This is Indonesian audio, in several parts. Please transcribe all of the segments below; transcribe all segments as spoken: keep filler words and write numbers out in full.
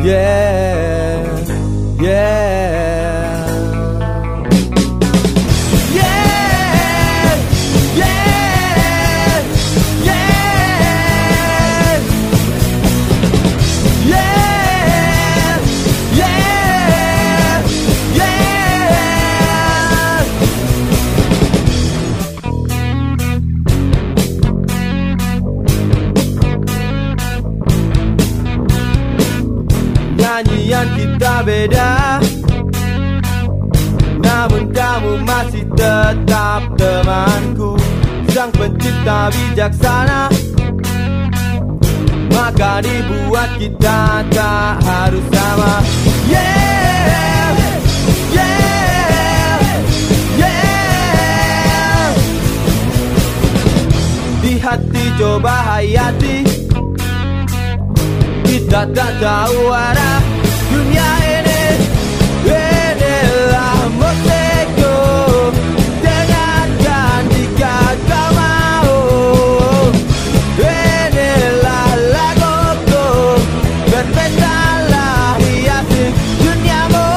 Yeah, yeah. Yeah, yeah, yeah. Yeah, yeah, yeah. Nyanyian kita beda, namun kamu masih tetap temanku. Sang pencipta bijaksana, maka dibuat kita tak harus sama. Yeah, yeah, yeah. Di hati coba hayati, kita tak tahu arah dunia ini. Inilah musikku, dengarkan jika kau mau. Inilah laguku, berpestalah hiasi duniamu.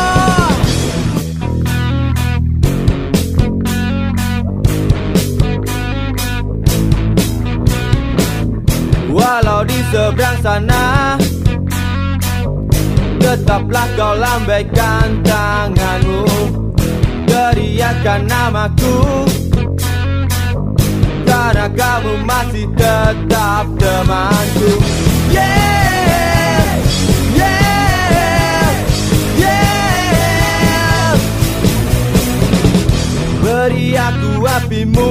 Walau di seberang sana, tetaplah kau lambaikan tanganmu, teriakan namaku, karena kamu masih tetap temanku. Yeah, yeah, yeah. Beri aku apimu,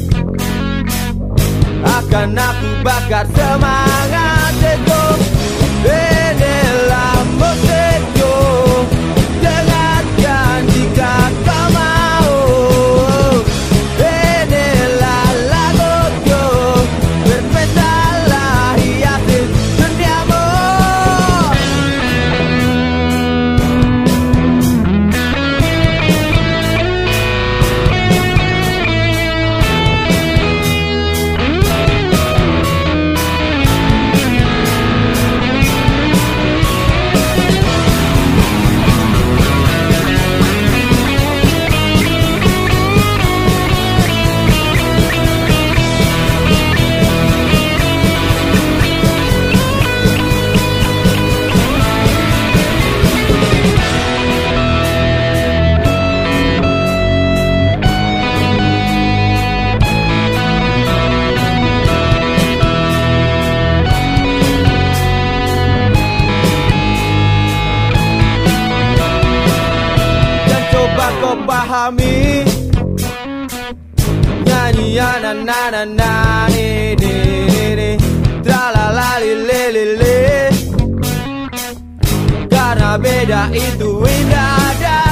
akan aku bakar semangat itu. Inilah musikku, dengarkan jika kau mau. Inilah laguku, berpestalah hiasi duniamu. Kau pahami nyanyian na na na na ni ni ni tra la la li li li li, karena beda itu indah.